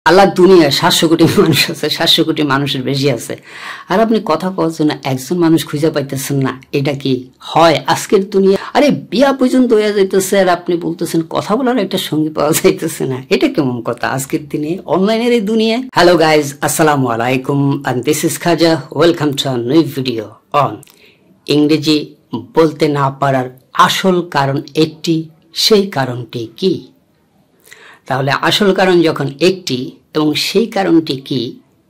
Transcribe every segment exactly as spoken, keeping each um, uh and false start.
আল্লাহ দুনিয়ায় সাতশো কোটি মানুষ আছে, সাতশো কোটি মানুষের বেশি আছে, আর আপনি কথা কওয়ার জন্য একজন মানুষ খুঁজে পাইতেছেন না। এটা কি হয় আজকের দুনিয়া? আরে বিয়া পর্যন্ত হয়ে যাইতেছে আর আপনি বলতেছেন কথা বলার একটা সঙ্গী পাওয়া যাইতেছে না। এটা কেমন কথা আজকের দিনে অনলাইনের এই দুনিয়ায়? হ্যালো গাইজ, আসসালামু আলাইকুম, and this is Khaja. Welcome to a new video on ইংরেজি বলতে না পারার আসল কারণ একটি, সেই কারণটি কি? তাহলে আসল কারণ যখন একটি এবং সেই কারণটি কি,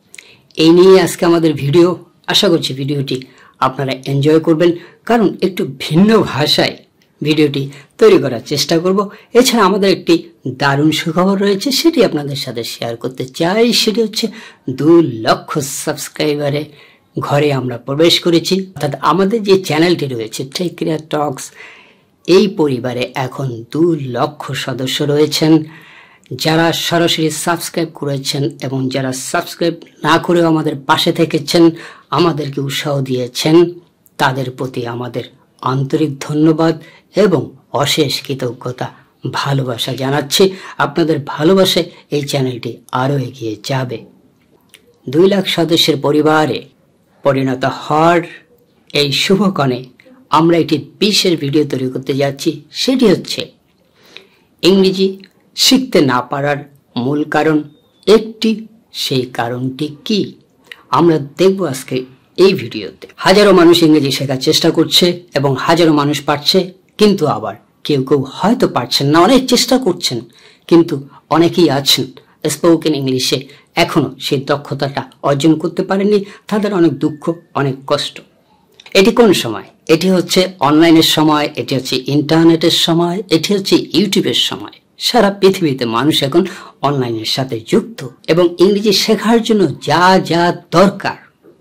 এই নিয়ে আজকে আমাদের ভিডিও। আশা করছি ভিডিওটি আপনারা এনজয় করবেন, কারণ একটু ভিন্ন ভাষায় ভিডিওটি তৈরি করার চেষ্টা করব। এছাড়া আমাদের একটি দারুণ সুখবর রয়েছে, সেটি আপনাদের সাথে শেয়ার করতে চাই। সেটি হচ্ছে দু লক্ষ সাবস্ক্রাইবারে ঘরে আমরা প্রবেশ করেছি। অর্থাৎ আমাদের যে চ্যানেলটি রয়েছে টেক ক্যারিয়ার টক্স, এই পরিবারে এখন দু লক্ষ সদস্য রয়েছেন, যারা সরাসরি সাবস্ক্রাইব করেছেন এবং যারা সাবস্ক্রাইব না করেও আমাদের পাশে থেকেছেন, আমাদেরকে উৎসাহ দিয়েছেন, তাদের প্রতি আমাদের আন্তরিক ধন্যবাদ এবং অশেষ কৃতজ্ঞতা, ভালোবাসা জানাচ্ছি। আপনাদের ভালোবাসায় এই চ্যানেলটি আরও এগিয়ে যাবে। দুই লাখ সদস্যের পরিবারে পরিণত হওয়ার এই শুভক্ষণে আমরা একটি বিশেষ ভিডিও তৈরি করতে যাচ্ছি। সেটি হচ্ছে ইংরেজি শিখতে না পারার মূল কারণ একটি, সেই কারণটি কি আমরা দেখব আজকে এই ভিডিওতে। হাজারো মানুষ ইংরেজি শেখার চেষ্টা করছে এবং হাজারো মানুষ পারছে, কিন্তু আবার কেউ কেউ হয়তো পারছেন না, অনেক চেষ্টা করছেন, কিন্তু অনেকেই আছেন স্পোকেন ইংলিশে এখনো সেই দক্ষতাটা অর্জন করতে পারেননি। তাদের অনেক দুঃখ, অনেক কষ্ট। এটি কোন সময়? এটি হচ্ছে অনলাইনের সময়, এটি হচ্ছে ইন্টারনেটের সময়, এটি হচ্ছে ইউটিউবের সময়। সারা পৃথিবীতে মানুষ এখন অনলাইনের সাথে যুক্ত এবং ইংরেজি শেখার জন্য যা যা দরকার,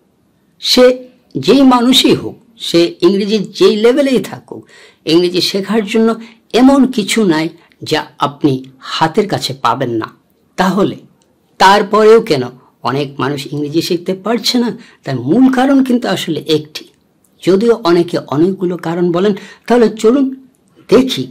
সে যেই মানুষই হোক, সে ইংরেজির যেই লেভেলেই থাকুক, ইংরেজি শেখার জন্য এমন কিছু নাই যা আপনি হাতের কাছে পাবেন না। তাহলে তারপরেও কেন অনেক মানুষ ইংরেজি শিখতে পারছে না? তার মূল কারণ কিন্তু আসলে একটি, যদিও অনেকে অনেকগুলো কারণ বলেন। তাহলে চলুন দেখি,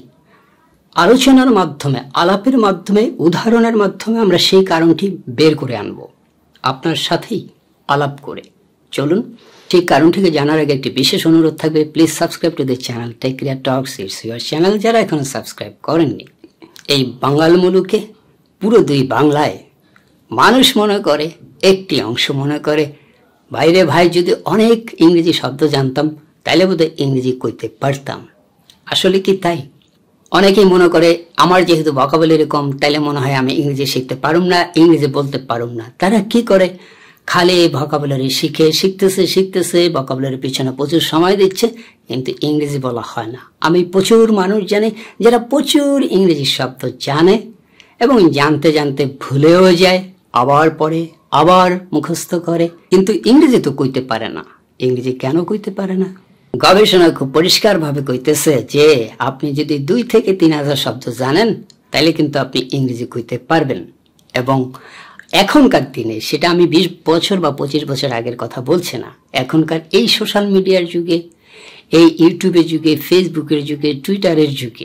আলোচনার মাধ্যমে, আলাপের মাধ্যমে, উদাহরণের মাধ্যমে আমরা সেই কারণটি বের করে আনব আপনার সাথেই আলাপ করে। চলুন সেই কারণটিকে জানার আগে একটি বিশেষ অনুরোধ থাকবে, please subscribe to the channel tech career talks, it's your channel. যারা এখনো সাবস্ক্রাইব করেননি, এই বাঙাল মুলুকে পুরো দুই বাংলায় মানুষ মনে করে, একটি অংশ মনে করে, বাইরে ভাই যদি অনেক ইংরেজি শব্দ জানতাম তাইলে বোধহয় ইংরেজি কইতে পারতাম। আসলে কি তাই? অনেকেই মনে করে আমার যেহেতু ভোকাবুলারি কম, তাইলে মনে হয় আমি ইংরেজি শিখতে পারুম না, ইংরেজি বলতে পারুম না। তারা কি করে? খালি ভোকাবুলারি শিখে শিখতেছে শিখতেছে ভোকাবুলারির পিছনে প্রচুর সময় দিচ্ছে, কিন্তু ইংরেজি বলা হয় না। আমি প্রচুর মানুষ জানি যারা প্রচুর ইংরেজি শব্দ জানে এবং জানতে জানতে ভুলেও যায়, আবার পড়ে, আবার মুখস্থ করে, কিন্তু ইংরেজি তো কইতে পারে না। ইংরেজি কেন কইতে পারে না? গবেষণা খুব পরিষ্কার ভাবে কইতেছে যে আপনি যদি দুই থেকে তিন হাজার শব্দ জানেন, তাইলে কিন্তু আপনি ইংরেজি কইতে পারবেন। এবং এখনকার দিনে, সেটা আমি বিশ বছর বা পঁচিশ বছর আগের কথা বলছি না, এখনকার এই সোশ্যাল মিডিয়ার যুগে, এই ইউটিউবের যুগে, ফেসবুকের যুগে, টুইটারের যুগে,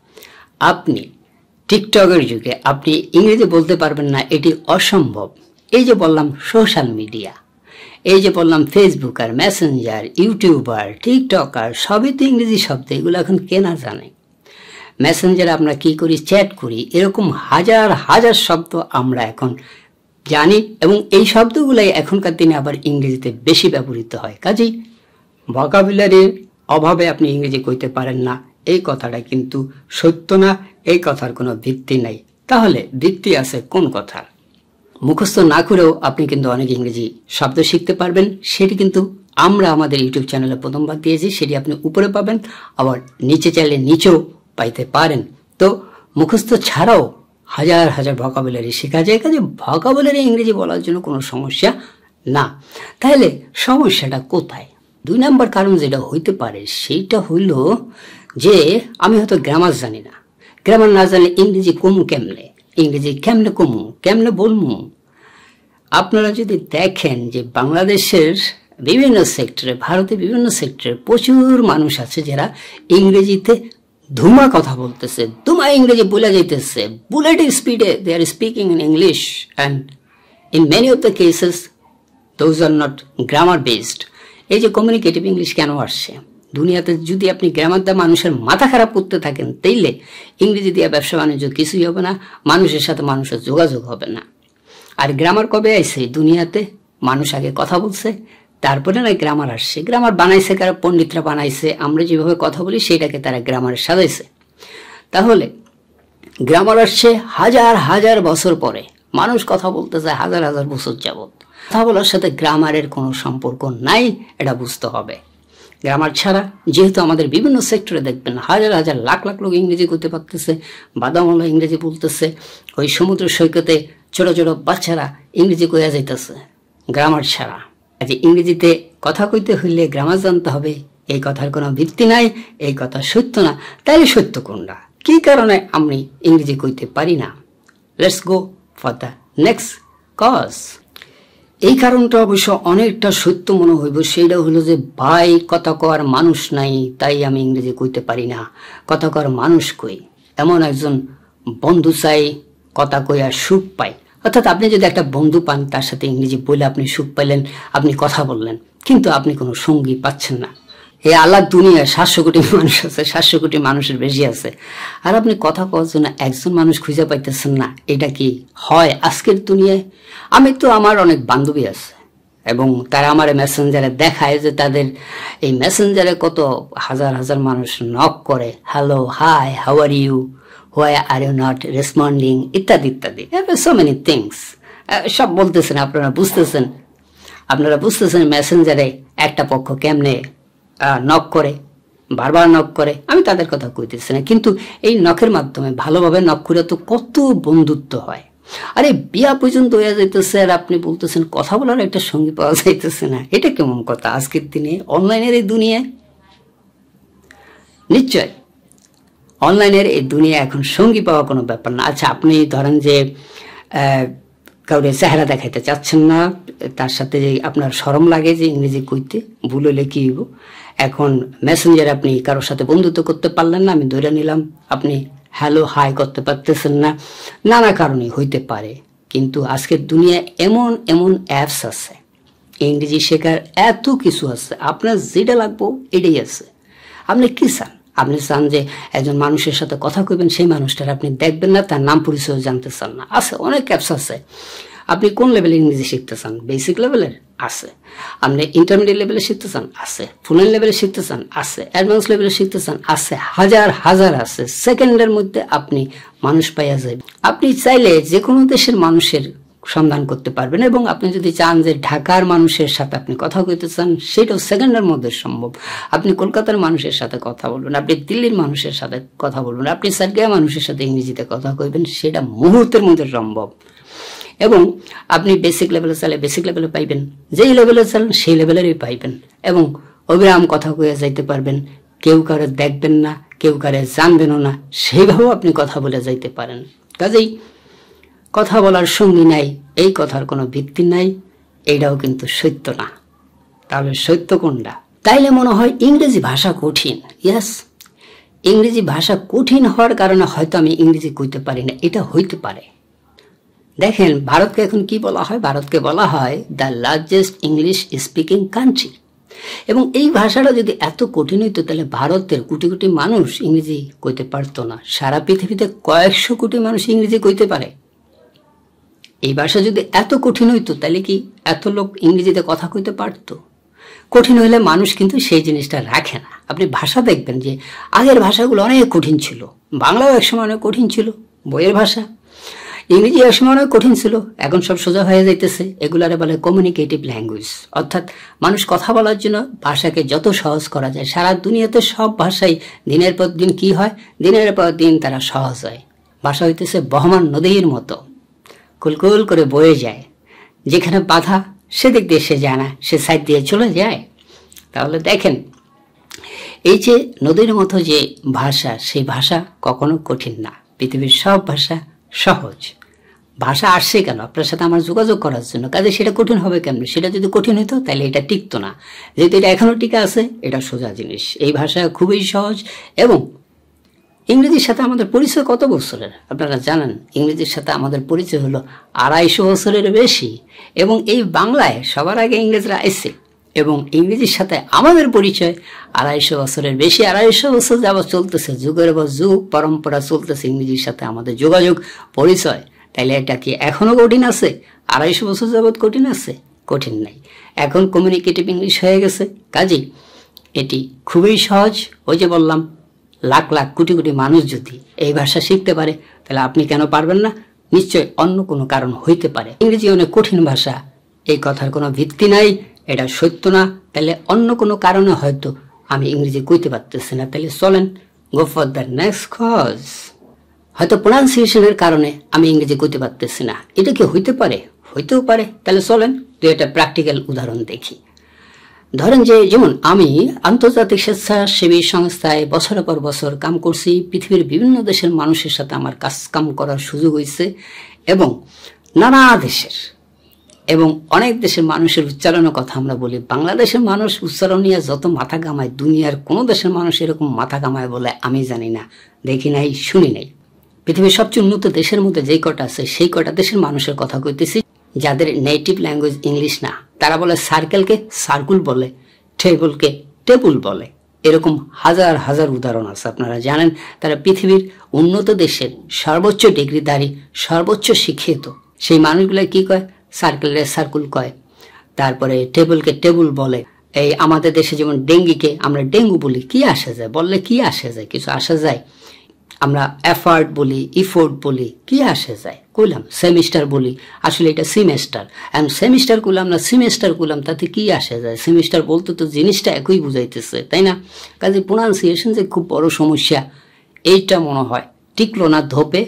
আপনি টিকটকের যুগে আপনি ইংরেজি বলতে পারবেন না, এটি অসম্ভব। এই যে বললাম সোশ্যাল মিডিয়া, এই যে বললাম ফেসবুক আর মেসেঞ্জার, ইউটিউবার, টিকটকার, সবই তো ইংরেজি শব্দ। এগুলো এখন কে না জানে? মেসেঞ্জারে আমরা কি করি? চ্যাট করি। এরকম হাজার হাজার শব্দ আমরা এখন জানি এবং এই শব্দগুলাই এখনকার দিনে আবার ইংরেজিতে বেশি ব্যবহৃত হয়। কাজেই ভোকাবুলারির অভাবে আপনি ইংরেজি কইতে পারেন না, এই কথাটা কিন্তু সত্য না। এই কথার কোনো ভিত্তি নাই। তাহলে ভিত্তি আছে কোন কথার? মুখস্থ না করেও আপনি কিন্তু অনেক ইংরেজি শব্দ শিখতে পারবেন। সেটি কিন্তু আমরা আমাদের ইউটিউব চ্যানেলে প্রথমবার দিয়েছি, সেটি আপনি উপরে পাবেন, আবার নিচে চাইলে নিচেও পাইতে পারেন। তো মুখস্থ ছাড়াও হাজার হাজার ভোকাবুলারি শেখা যায়। কাজে ভোকাবুলারি ইংরেজি বলার জন্য কোনো সমস্যা না। তাহলে সমস্যাটা কোথায়? দুই নম্বর কারণ যেটা হইতে পারে সেইটা হইল যে আমি হয়তো গ্রামার জানি না। গ্রামার না জানলে ইংরেজি কমু কেমনে? ইংরেজি কেমনে কমু, কেমনে বলবো? আপনারা যদি দেখেন যে বাংলাদেশের বিভিন্ন সেক্টরে, ভারতের বিভিন্ন সেক্টরে প্রচুর মানুষ আছে যারা ইংরেজিতে ধুমা কথা বলতেছে, ধুমা ইংরেজি বলে যাইতেছে, বুলেটের স্পিডে they are speaking in English, and in many of the cases those are not grammar based. এই যে কমিউনিকেটিভ ইংলিশ কেন আসছে? দুনিয়াতে যদি আপনি গ্রামার দিয়ে মানুষের মাথা খারাপ করতে থাকেন, তাইলে ইংরেজি দিয়ে ব্যবসা বাণিজ্য কিছুই হবে না, মানুষের সাথে মানুষের যোগাযোগ হবে না। আর গ্রামার কবে আইছে দুনিয়াতে? মানুষ আগে কথা বলছে, তারপরে না গ্রামার আসছে। গ্রামার বানাইছে কারা? পণ্ডিতরা বানাইছে। আমরা যেভাবে কথা বলি সেটাকে তারা গ্রামারে সাজাইছে। তাহলে গ্রামার আসছে হাজার হাজার বছর পরে। মানুষ কথা বলতেছে হাজার হাজার বছর যাবত। কথা বলার সাথে গ্রামারের কোনো সম্পর্ক নাই, এটা বুঝতে হবে। গ্রামার ছাড়া যেহেতু আমাদের বিভিন্ন সেক্টরে দেখবেন হাজার হাজার লাখ লাখ লোক ইংরেজি করতে পারতেছে, বাদামওয়ালা ইংরেজি বলতেছে, ওই সমুদ্র সৈকতে ছোট ছোট বাচ্চারা ইংরেজি কইয়া যাইতেছে গ্রামার ছাড়া। আজ ইংরেজিতে কথা কইতে হইলে গ্রামার জানতে হবে, এই কথার কোনো ভিত্তি নাই, এই কথা সত্য না। তাইলে সত্য কোনটা? কি কারণে আমি ইংরেজি কইতে পারি না? Let's go for the next cause. এই কারণটা অবশ্য অনেকটা সত্য মনে হইব। সেইটা হলো যে ভাই কথা কওয়ার মানুষ নাই, তাই আমি ইংরেজি কইতে পারি না। কথা কওয়ার মানুষ কই, এমন একজন বন্ধু চাই কথা কইয়া সুখ পাই। অর্থাৎ আপনি যদি একটা বন্ধু পান, তার সাথে ইংরেজি বলে আপনি সুখ পাইলেন, আপনি কথা বললেন, কিন্তু আপনি কোনো সঙ্গী পাচ্ছেন না। এই আল্লাহ দুনিয়ায় সাতশো কোটি মানুষ আছে, সাতশো কোটি মানুষের বেশি আছে, আর আপনি কথা কওয়ার জন্য একজন মানুষ খুঁজে পাইতেছেন না। এটা কি হয় আজকের দুনিয়ায়? আমি তো, আমার অনেক বান্ধবী আছে এবং তারা আমার মেসেঞ্জারে দেখায় যে তাদের এই মেসেঞ্জারে কত হাজার হাজার মানুষ নক করে, hello, hi, how are you, why are you not responding, ইত্যাদি ইত্যাদি, সো মেনি থিংস। সব বলতেছেন, আপনারা বুঝতেছেন, আপনারা বুঝতেছেন মেসেঞ্জারে একটা পক্ষ কেমনে নক করে, বারবার নক করে। আমি তাদের কথা কইতেছি না, কিন্তু এই নখের মাধ্যমে ভালোভাবে নক করে তো কত বন্ধুত্ব হয়। আরে বিয়া পর্যন্ত হয়ে যাইতেছে, আর আপনি বলতেছেন কথা বলার একটা সঙ্গী পাওয়া যাইতেছে না। এটা কেমন কথা আজকের দিনে অনলাইনের এই দুনিয়ায়? নিশ্চয় অনলাইনের এই দুনিয়া এখন সঙ্গী পাওয়া কোনো ব্যাপার না। আচ্ছা, আপনি ধরেন যে কাউরে চেহারা দেখাইতে চাচ্ছেন না, তার সাথে যে আপনার শরম লাগে যে ইংরেজি কইতে, ভুল হইলে কি হইব। এখন মেসেঞ্জারে আপনি কারোর সাথে বন্ধুত্ব করতে পারলেন না, আমি ধরে নিলাম আপনি হ্যালো হাই করতে পারতেছেন না, নানা কারণে হইতে পারে। কিন্তু আজকের দুনিয়ায় এমন এমন অ্যাপস আছে, ইংরেজি শেখার এত কিছু আছে, আপনার যেটা লাগবো এটাই আছে। আপনি কি চান? আপনি চান যে একজন মানুষের সাথে কথা কইবেন, সেই মানুষটার আপনি দেখবেন না, তার নাম পরিচয় জানতে চান না, আছে অনেক অ্যাপস আছে। আপনি কোন লেভেলে ইংরেজি শিখতে চান? বেসিক লেভেলের আছে। আপনি ইন্টারমিডিয়েট লেভেলে শিখতে চান? আছে। ফ্লুয়েন্ট লেভেলে শিখতে চান? আছে। অ্যাডভান্স লেভেলে শিখতে চান? আছে। হাজার হাজার আছে। সেকেন্ডের মধ্যে আপনি মানুষ পাইয়া যাবেন। আপনি চাইলে যে কোনো দেশের মানুষের সন্ধান করতে পারবেন, এবং আপনি যদি চান যে ঢাকার মানুষের সাথে আপনি কথা কইতে চান, সেটাও সেকেন্ডের মধ্যে সম্ভব। আপনি কলকাতার মানুষের সাথে কথা বলবেন, আপনি দিল্লির মানুষের সাথে কথা বলবেন, আপনি সার্বিয়া মানুষের সাথে ইংরেজিতে কথা কইবেন, সেটা মুহূর্তের মধ্যে সম্ভব। এবং আপনি বেসিক লেভেলে চাইলে বেসিক লেভেলে পাইবেন, যেই লেভেলে চান সেই লেভেলেরই পাইবেন, এবং অবিরাম কথা কইয়া যাইতে পারবেন। কেউ কারে দেখবেন না, কেউ কারে জানবেনও না, সেইভাবেও আপনি কথা বলে যাইতে পারেন। কাজেই কথা বলার সঙ্গী নাই, এই কথার কোনো ভিত্তি নাই, এইটাও কিন্তু সত্য না। তাহলে সত্য কোনটা? তাইলে মনে হয় ইংরেজি ভাষা কঠিন। ইয়াস, ইংরেজি ভাষা কঠিন হওয়ার কারণে হয়তো আমি ইংরেজি কইতে পারি না, এটা হইতে পারে। দেখেন, ভারতকে এখন কি বলা হয়? ভারতকে বলা হয় the largest English speaking country. এবং এই ভাষাটা যদি এত কঠিন হইতো, তাহলে ভারতের কোটি কোটি মানুষ ইংরেজি কইতে পারতো না। সারা পৃথিবীতে কয়েকশো কোটি মানুষ ইংরেজি কইতে পারে। এই ভাষা যদি এত কঠিন হইতো, তাহলে কি এত লোক ইংরেজিতে কথা কইতে পারতো? কঠিন হইলে মানুষ কিন্তু সেই জিনিসটা রাখে না। আপনি ভাষা দেখবেন যে আগের ভাষাগুলো অনেক কঠিন ছিল। বাংলাও একসময় অনেক কঠিন ছিল, বইয়ের ভাষা। ইংরেজি একসময় অনেক কঠিন ছিল, এখন সব সোজা হয়ে যাইতেছে। এগুলারে বলে কমিউনিকেটিভ ল্যাঙ্গুয়েজ। অর্থাৎ মানুষ কথা বলার জন্য ভাষাকে যত সহজ করা যায়। সারা দুনিয়াতে সব ভাষাই দিনের পর দিন কি হয়, দিনের পর দিন তারা সহজ হয়। ভাষা হইতেছে বহমান নদীর মতো, কুলকুল করে বয়ে যায়। যেখানে বাধা সেদিক দিয়ে সে যায় না, সে সাইড দিয়ে চলে যায়। তাহলে দেখেন, এই যে নদীর মতো যে ভাষা, সেই ভাষা কখনো কঠিন না। পৃথিবীর সব ভাষা সহজ। ভাষা আসছে কেন? আপনার সাথে আমার যোগাযোগ করার জন্য। কাজে সেটা কঠিন হবে কেন? সেটা যদি কঠিন হইতো তাহলে এটা টিকতো না। যেহেতু এটা এখনো টিকে আছে, এটা সোজা জিনিস। এই ভাষা খুবই সহজ এবং ইংরেজির সাথে আমাদের পরিচয় কত বছরের আপনারা জানেন? ইংরেজির সাথে আমাদের পরিচয় হলো আড়াইশো বছরের বেশি, এবং এই বাংলায় সবার আগে ইংরেজরা এসে, এবং ইংরেজির সাথে আমাদের পরিচয় আড়াইশো বছরের বেশি। আড়াইশো বছর যাবৎ চলতেছে, যুগের পর যুগ পরম্পরা চলতেছে ইংরেজির সাথে আমাদের যোগাযোগ পরিচয়। তাইলে এটা কি এখনো কঠিন আছে? আড়াইশো বছর যাবৎ কঠিন আছে? কঠিন নাই। এখন কমিউনিকেটিভ ইংলিশ হয়ে গেছে, কাজেই এটি খুবই সহজ। ওই যে বললাম, লাখ লাখ কোটি কোটি মানুষ যদি এই ভাষা শিখতে পারে, তাহলে আপনি কেন পারবেন না? নিশ্চয় অন্য কোনো কারণ হইতে পারে। ইংরেজি অনেক কঠিন ভাষা, এই কথার কোনো ভিত্তি নাই, এটা সত্য না। তাহলে অন্য কোনো কারণে হয়তো আমি ইংরেজি কইতে পারতেছি না। তাহলে চলেন go for the next cause. হয়তো প্রোনাউন্সিয়েশনের কারণে আমি ইংরেজি কইতে পারতেছি না, এটা কি হইতে পারে? হইতেও পারে। তাহলে চলেন দু একটা প্র্যাকটিক্যাল উদাহরণ দেখি। ধরেন যে, যেমন আমি আন্তর্জাতিক স্বেচ্ছাসেবী সংস্থায় বছরের পর বছর কাম করছি, পৃথিবীর বিভিন্ন দেশের মানুষের সাথে আমার কাজ কাম করার সুযোগ হয়েছে, এবং নানা দেশের এবং অনেক দেশের মানুষের উচ্চারণের কথা আমরা বলি। বাংলাদেশের মানুষ উচ্চারণ নিয়ে যত মাথা কামায়, দুনিয়ার কোনো দেশের মানুষ এরকম মাথা কামায় বলে আমি জানি না, দেখি নাই, শুনি নাই। পৃথিবীর সবচেয়ে উন্নত দেশের মধ্যে যেই কটা আছে, সেই কটা দেশের মানুষের কথা কইতেছি, যাদের নেটিভ ল্যাঙ্গুয়েজ ইংলিশ না। তারা বলে সার্কেলকে সার্কুল বলে, টেবলকে টেবুল বলে। এরকম হাজার হাজার উদাহরণ আছে, আপনারা জানেন। তারা পৃথিবীর উন্নত দেশের সর্বোচ্চ ডিগ্রিধারী, সর্বোচ্চ শিক্ষিত সেই মানুষগুলো কি কয়? সার্কেলে সার্কুল কয়, তারপরে টেবলকে টেবুল বলে। এই আমাদের দেশে যেমন ডেঙ্গিকে আমরা ডেঙ্গু বলি, কি আসে যায়? বললে কি আসে যায়? কিছু আসা যায়? আমরা এফার্ট বলি, ইফোর্ট বলি, কি আসে যায়? কইলাম সেমিস্টার বলি, আসলে এটা সেমিস্টার। এন্ড সেমিস্টার কইলাম না সেমিস্টার কইলাম, তাতে কি আসে যায়? সেমিস্টার বলতে তো জিনিসটা একই বুঝাইতেছে, তাই না? কাজে প্রোনাউন্সিয়েশন যে খুব বড় সমস্যা, এইটা মনে হয় টিকলো না ধোপে।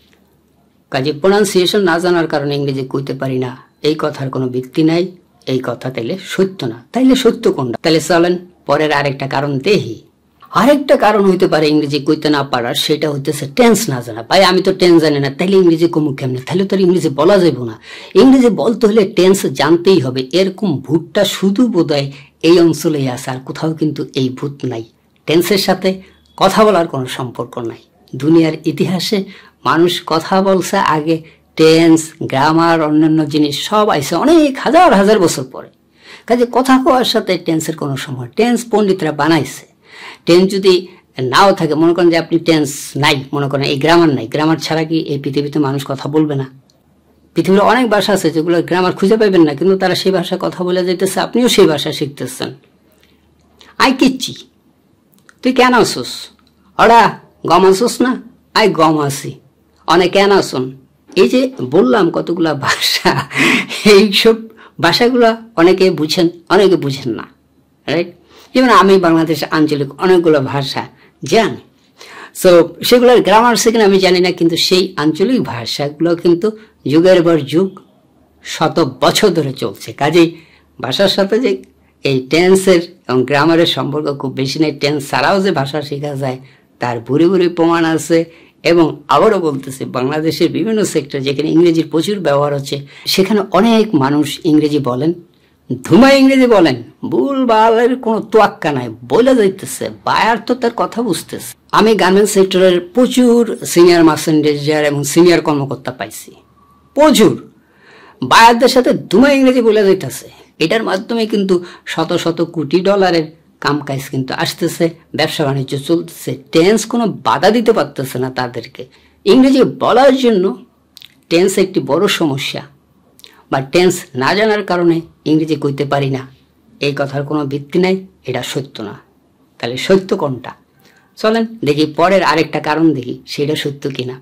কাজে প্রোনাউন্সিয়েশন না জানার কারণে ইংরেজি কইতে পারি না, এই কথার কোনো ভিত্তি নাই। এই কথা তাইলে সত্য না। তাইলে সত্য কোনটা? তাহলে চলেন পরের আরেকটা কারণ দেখি। আরেকটা কারণ হইতে পারে ইংরেজি কইতে না পারার, সেটা হইতেছে টেন্স না জানা। ভাই আমি তো টেন্স জানি না, তাইলে ইংরেজি কমু কেমনে? তাহলে তো ইংরেজি বলা যাইব না। ইংরেজি বলতে হলে টেন্স জানতেই হবে। এরকম ভূতটা শুধু বোধহয় এই অঞ্চলেই আছে, আর কোথাও কিন্তু এই ভূত নাই। টেন্সের সাথে কথা বলার কোনো সম্পর্ক নাই। দুনিয়ার ইতিহাসে মানুষ কথা বলছে আগে, টেন্স, গ্রামার, অন্যান্য জিনিস সব আইছে অনেক হাজার হাজার বছর পরে। কাজে কথা কওয়ার সাথে টেন্সের কোনো সময়, টেন্স পণ্ডিতরা বানাইছে। টেন্স যদি নাও থাকে, মনে করেন যে আপনি টেন্স নাই, মনে করেন এই গ্রামার নাই, গ্রামার ছাড়া কি এই পৃথিবীতে মানুষ কথা বলবে না? পৃথিবীর অনেক ভাষা আছে যেগুলো গ্রামার খুঁজে পাইবেন না, কিন্তু তারা সেই ভাষায় কথা বলে যাইতেছে, আপনিও সেই ভাষা শিখতেছেন। আই কিচ্ছি, তুই কেন আসুস? ওরা গম আসুস না? আই গম আসি। অনেক কেন আসুন? এই যে বললাম কতগুলা ভাষা, এইসব ভাষাগুলা অনেকে বুঝেন, অনেকে বুঝেন না, রাইট? যেমন আমি বাংলাদেশের আঞ্চলিক অনেকগুলো ভাষা জানি, সো সেগুলোর গ্রামার সেখানে আমি জানি না, কিন্তু সেই আঞ্চলিক ভাষাগুলো কিন্তু যুগের পর যুগ শত বছর ধরে চলছে। কাজেই ভাষার সাথে যে এই টেন্সের এবং গ্রামারের সম্পর্ক খুব বেশি নেই। টেন্স ছাড়াও যে ভাষা শেখা যায় তার ভুরি ভুরি প্রমাণ আছে। এবং আবারও বলতেছি, বাংলাদেশের বিভিন্ন সেক্টর যেখানে ইংরেজির প্রচুর ব্যবহার হচ্ছে, সেখানে অনেক মানুষ ইংরেজি বলেন, ধুমায় ইংরেজি বলেন, ভুল বালের কোনো তোয়াক্কা নাই, বলে যাইতেছে, বায়ার তো তার কথা বুঝতেছে। আমি গার্মেন্টস সেক্টরের প্রচুর সিনিয়র মার্চেন্ডাইজার এবং সিনিয়র কর্মকর্তা পাইছি, প্রচুর বায়ারদের সাথে ধুমায় ইংরেজি বলে যাইতেছে। এটার মাধ্যমে কিন্তু শত শত কোটি ডলারের কামকাজ কিন্তু আসতেছে, ব্যবসা বাণিজ্য চলতেছে। টেন্স কোনো বাধা দিতে পারতেছে না তাদেরকে। ইংরেজি বলার জন্য টেন্স একটি বড় সমস্যা, বা টেন্স না জানার কারণে ইংরেজি কইতে পারি না, এই কথার কোনো ভিত্তি নাই, এটা সত্য না। তাহলে সত্য কোনটা? চলেন দেখি পরের আরেকটা কারণ দেখি, সেটা সত্য কিনা।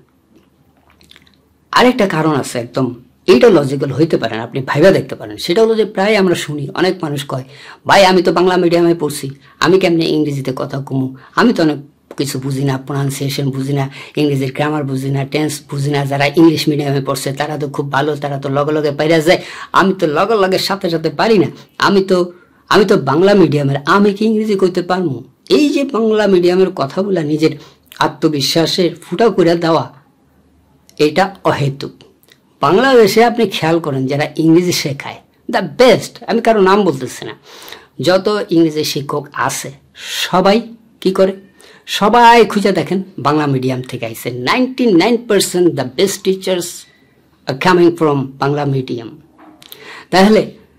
আরেকটা কারণ আছে একদম, এইটা লজিক্যাল হইতে পারেন, আপনি ভাইবা দেখতে পারেন। সেটা হলো যে প্রায় আমরা শুনি, অনেক মানুষ কয়, ভাই আমি তো বাংলা মিডিয়ামে পড়ছি, আমি কেমনে ইংরেজিতে কথা কমু? আমি তো অনেক কিছু বুঝি না, প্রোনাউন্সিয়েশন বুঝি না, ইংরেজির গ্রামার বুঝি না, টেন্স বুঝি না। যারা ইংলিশ মিডিয়ামে পড়ছে তারা তো খুব ভালো, তারা তো লগে লগে পাইরা যায়, আমি তো লগে লগে সাথে সাথে পারি না। আমি তো আমি তো বাংলা মিডিয়ামের, আমি কি ইংরেজি কইতে পারবো? এই যে বাংলা মিডিয়ামের কথাগুলা নিজের আত্মবিশ্বাসের ফুটা করে দেওয়া, এটা অহেতুক। বাংলাদেশে আপনি খেয়াল করেন যারা ইংরেজি শেখায়, দ্য বেস্ট, আমি কারো নাম বলতেছি না, যত ইংরেজি শিক্ষক আছে সবাই কি করে? সবাই খুঁজে দেখেন বাংলা মিডিয়াম থেকে আইছে। Ninety nine percent the best teachers are coming from Bangla medium. তাহলে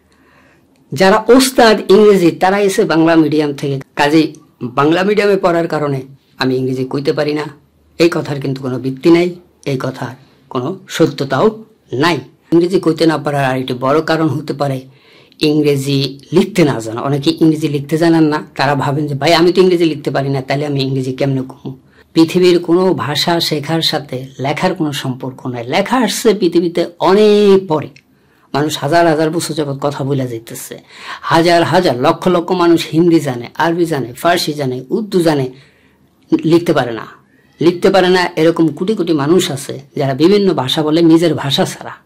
যারা ওস্তাদ ইংরেজি তারা এসে বাংলা মিডিয়াম থেকে। কাজেই বাংলা মিডিয়ামে পড়ার কারণে আমি ইংরেজি কইতে পারি না, এই কথার কিন্তু কোনো ভিত্তি নাই, এই কথার কোনো সত্যতাও নাই। ইংরেজি কইতে না পারার আর একটি বড় কারণ হতে পারে ইংরেজি লিখতে না জানা। অনেকে ইংরেজি লিখতে জানান না, তারা ভাবেন যে ভাই আমি তো ইংরেজি লিখতে পারি না, তাহলে আমি ইংরেজি কেমনে কমু। পৃথিবীর কোনো ভাষা শেখার সাথে লেখার কোনো সম্পর্ক নাই। লেখা আসছে পৃথিবীতে অনেক পরে। মানুষ হাজার হাজার বছর যাবৎ কথা বলে যাইতেছে। হাজার হাজার লক্ষ লক্ষ মানুষ হিন্দি জানে, আরবি জানে, ফার্সি জানে, উর্দু জানে, লিখতে পারে না। লিখতে পারে না এরকম কোটি কোটি মানুষ আছে যারা বিভিন্ন ভাষা বলে নিজের ভাষা ছাড়া।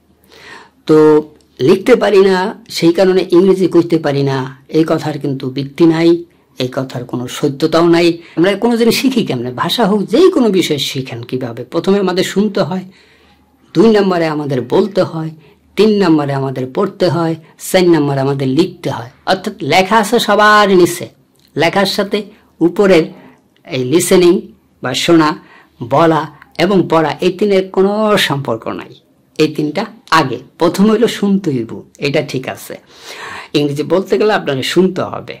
তো লিখতে পারি না সেই কারণে ইংরেজি কইতে পারি না, এই কথার কিন্তু ভিত্তি নাই, এই কথার কোনো সত্যতাও নাই। আমরা কোনো জিনিস শিখি কেমনে? ভাষা হোক যেই কোনো বিষয় শিখেন কিভাবে? প্রথমে আমাদের শুনতে হয়, দুই নম্বরে আমাদের বলতে হয়, তিন নম্বরে আমাদের পড়তে হয়, চার নম্বরে আমাদের লিখতে হয়। অর্থাৎ লেখা আছে সবার নিচে, লেখার সাথে উপরের এই লিসেনিং বা শোনা, বলা এবং পড়া, এই তিনের কোনো সম্পর্ক নাই। এই তিনটা আগে। প্রথম হইলো শুনতে হইব, এটা ঠিক আছে। ইংরেজি বলতে গেলে আপনাকে শুনতে হবে,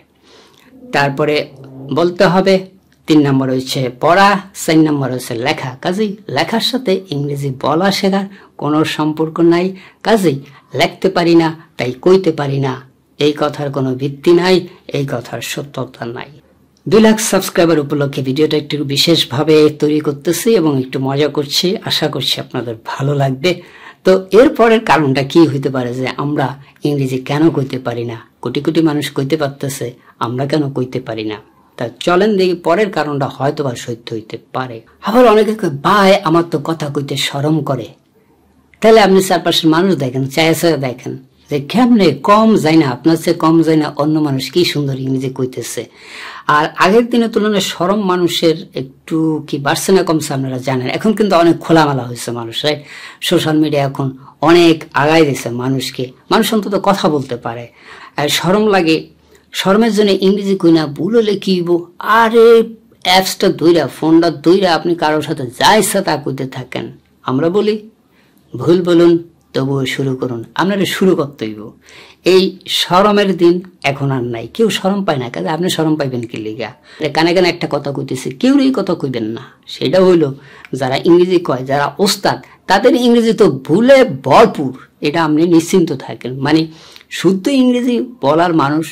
তারপরে বলতে হবে, তিন নম্বর হচ্ছে পড়া, চার নম্বর হচ্ছে লেখা। কাজেই লেখার সাথে ইংরেজি বলা শেখার কোনো সম্পর্ক নাই। কাজেই লিখতে পারি না তাই কইতে পারি না, এই কথার কোনো ভিত্তি নাই, এই কথার সত্যতা নাই। দুই লাখ সাবস্ক্রাইবার উপলক্ষে ভিডিওটা একটু বিশেষভাবে তৈরি করতেছি এবং একটু মজা করছি, আশা করছি আপনাদের ভালো লাগবে। তো এরপরের কারণটা কি হইতে পারে যে আমরা ইংরেজি কেন কইতে পারি না? কোটি কোটি মানুষ কইতে পারতেছে, আমরা কেন কইতে পারি না? তা চলেন দেখি পরের কারণটা হয়তো বা সত্য হইতে পারে। আবার অনেকে কয় ভাই আমার তো কথা কইতে শরম করে। তাহলে আপনি চারপাশের মানুষ দেখেন, চায় চায় দেখেন যে কেমনে কম যায় না, আপনার চেয়ে কম যায় না অন্য মানুষ কি সুন্দর ইংরেজি কইতেছে। আর আগের দিনের তুলনায় শরম মানুষের একটু কি বাড়ছে না কমছে আপনারা জানেন। এখন কিন্তু অনেক খোলামেলা হয়েছে মানুষ, রাইট? সোশ্যাল মিডিয়া এখন অনেক আগাই দিয়েছে মানুষকে, মানুষ অন্তত কথা বলতে পারে। আর শরম লাগে, শরমের জন্য ইংরেজি কই না, ভুল হলে কি হইব? আরে অ্যাপসটা দইরা, ফোনটা দইরা আপনি কারোর সাথে যা ইচ্ছা তা করতে থাকেন। আমরা বলি ভুল বলুন তবুও শুরু করুন, আপনারা শুরু করতে হইব। এই শরমের দিন এখন আর নাই, কেউ শরম পায় না। কাজে আপনি শরম পাইবেন কি লিগা? কানে কানে একটা কথা কইতেছি, কেউ এই কথা কইবেন না। সেটা হইলো যারা ইংরেজি কয়, যারা ওস্তাদ, তাদের ইংরেজি তো ভুলে ভরপুর, এটা আপনি নিশ্চিন্ত থাকেন। মানে শুদ্ধ ইংরেজি বলার মানুষ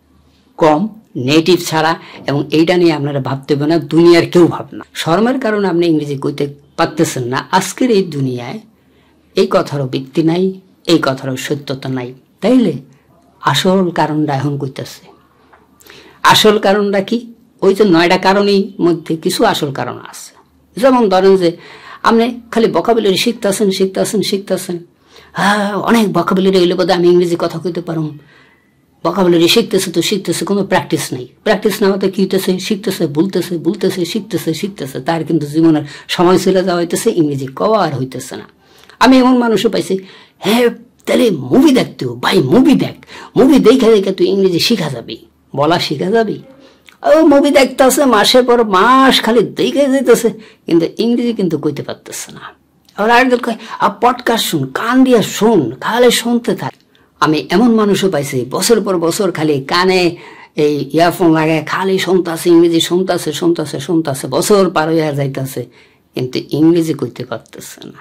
কম, নেটিভ ছাড়া। এবং এইটা নিয়ে আপনারা ভাবতে হবে না, দুনিয়ার কেউ ভাব না। শরমের কারণে আপনি ইংরেজি কইতে পারতেছেন না। আজকের এই দুনিয়ায় এই কথারও ভিত্তি নাই, এই কথারও সত্যতা নাই। তাইলে আসল কারণটা এখন কইতেছে। আসল কারণটা কি? ওই যে নয়টা কারণের মধ্যে কিছু আসল কারণ আছে। যেমন ধরেন যে আপনি খালি ভোকাবুলারি শিখতেছেন শিখতেছেন শিখতেছেন হ্যাঁ অনেক ভোকাবুলারি হইলে বোধহয় আমি ইংরেজি কথা কইতে পারব। ভোকাবুলারি শিখতেছে তো শিখতেছে, কোনো প্র্যাকটিস নাই। প্র্যাকটিস না হতে কি হইতেছে? শিখতেছে, বলতেছে, বলতেছে, শিখতেছে, শিখতেছে। তার কিন্তু জীবনের সময় চলে যাওয়া হইতেছে, ইংরেজি কওয়া আর হইতেছে না। আমি এমন মানুষও পাইছি, হ্যাঁ তাহলে মুভি দেখতে ভাই, মুভি দেখ, মুভি দেখে দেখে তুই ইংরেজি শিখা যাবি, বলা শিখা যাবি। ও মুভি দেখতেছে, মাসের পর মাস খালি দেখে যেতেছে, কিন্তু ইংরেজি কিন্তু কইতে পারতেছে না। আবার আরেকজন কয় পডকাস্ট শুন, কান দিয়া শুন, খালি শুনতে থাক। আমি এমন মানুষও পাইছি বছর পর বছর খালি কানে এই ইয়ারফোন লাগায় খালি শুনতেছে, ইংরেজি শুনতেছে শুনতেছে শুনতেছে, বছর পার হইয়া যাইতেছে, কিন্তু ইংরেজি কইতে পারতেছে না।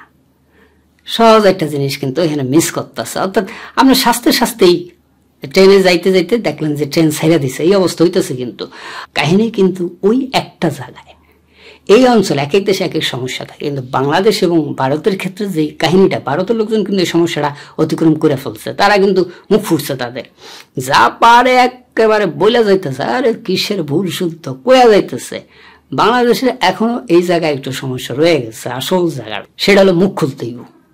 সহজ একটা জিনিস কিন্তু এখানে মিস করতেছে। অর্থাৎ আপনার শাস্তে শাস্তেই ট্রেনে যাইতে যাইতে দেখলেন যে ট্রেন ছাইড়া দিছে, এই অবস্থা হইতেছে। কিন্তু কাহিনী কিন্তু ওই একটা জায়গায়, এই অঞ্চলে এক এক দেশে এক এক সমস্যা থাকে। কিন্তু বাংলাদেশ এবং ভারতের ক্ষেত্রে যে কাহিনীটা, ভারতের লোকজন কিন্তু এই সমস্যাটা অতিক্রম করে ফেলছে। তারা কিন্তু মুখ ফুটছে, তাদের যা পারে একেবারে বলে যাইতেছে, আরে কিসের ভুল শুদ্ধ কয়া যাইতেছে। বাংলাদেশের এখনো এই জায়গায় একটু সমস্যা রয়ে গেছে, আসল জায়গা। সেটা হলো মুখ খুলতেই।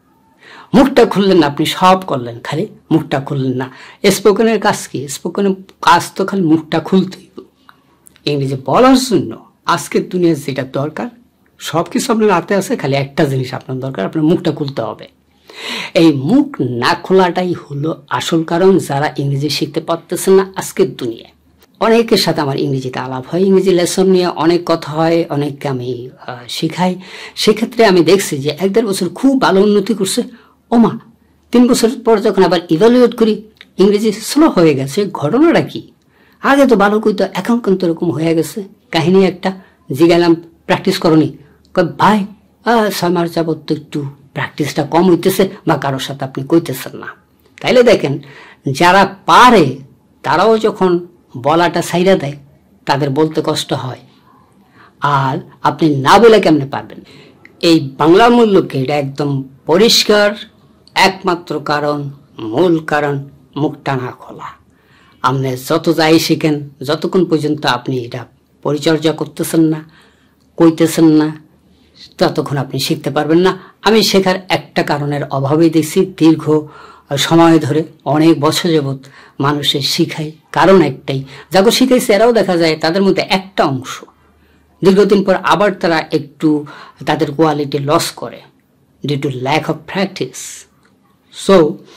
মুখটা খুললেন না, আপনি সব করলেন, খালি মুখটা খুললেন না। স্পোকেনের কাজ কি? স্পোকেনের কাজ তো খালি মুখটা খুলতেই। ইংরেজি বলার জন্য আজকের দুনিয়ার যেটা দরকার সব কিছু আপনার হাতে আছে, খালি একটা জিনিস আপনার দরকার, আপনার মুখটা খুলতে হবে। এই মুখ না খোলাটাই হলো আসল কারণ যারা ইংরেজি শিখতে পারতেছে না আজকের দুনিয়ায়। অনেকের সাথে আমার ইংরেজিতে আলাপ হয়, ইংরেজি লেসন নিয়ে অনেক কথা হয়, অনেককে আমি শেখাই। সেক্ষেত্রে আমি দেখছি যে এক দেড় বছর খুব ভালো উন্নতি করছে, ওমা তিন বছর পর যখন আবার ইভ্যালুয়েট করি ইংরেজি স্লো হয়ে গেছে। ঘটনাটা কি? আগে তো ভালো কইতো, এখন কিন্তু এরকম হয়ে গেছে। কাহিনী একটা জিগাইলাম, প্র্যাকটিস করনি? ভাই ছয় মাস যাবত তো একটু প্র্যাকটিসটা কম হইতেছে বা কারোর সাথে আপনি কইতেছেন না। তাইলে দেখেন যারা পারে তারাও যখন বলাটা ছাইরা দেয় তাদের বলতে কষ্ট হয়, আর আপনি না বলে কেমনে পারবেন? এই বাংলা মূল্যকে এটা একদম পরিষ্কার একমাত্র কারণ, মূল কারণ মুখটা না খোলা। আপনি যত যাই শিখেন, যতক্ষণ পর্যন্ত আপনি এটা পরিচর্যা করতেছেন না, কইতেছেন না, ততক্ষণ আপনি শিখতে পারবেন না। আমি শেখার একটা কারণের অভাবেই দেখছি দীর্ঘ সময় ধরে অনেক বছর যাবৎ মানুষের শিখাই, কারণ একটাই, যাকে শিখাইছে এরাও দেখা যায় তাদের মধ্যে একটা অংশ দীর্ঘদিন পর আবার তারা একটু তাদের কোয়ালিটি লস করে due to lack of practice. So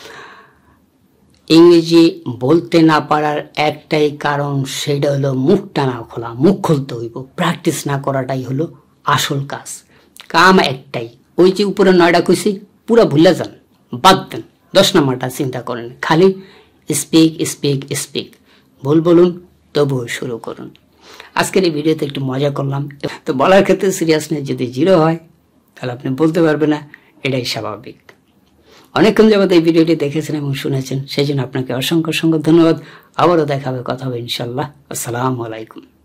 ইংরেজি বলতে না পারার একটাই কারণ, সেটা হলো মুখটা না খোলা। মুখ খুলতে হইব, প্র্যাকটিস না করাটাই হলো আসল কাজ। কাম একটাই, ওই যে উপরে নয়টা কইছি পুরা ভুলে যান, বাদ দেন, দশ নম্বরটা চিন্তা করেন, খালি স্পিক স্পিক স্পিক। ভুল বলুন তবুও শুরু করুন। আজকের এই ভিডিওতে একটু মজা করলাম। তো বলার ক্ষেত্রে সিরিয়াসনেস যদি জিরো হয় তাহলে আপনি বলতে পারবেন না, এটাই স্বাভাবিক। অনেকক্ষণ যাবত এই ভিডিওটি দেখেছেন এবং শুনেছেন, সেই জন্য আপনাকে অসংখ্য অসংখ্য ধন্যবাদ। আবারও দেখা হবে, কথা হবে ইনশাল্লাহ। আসসালামু আলাইকুম।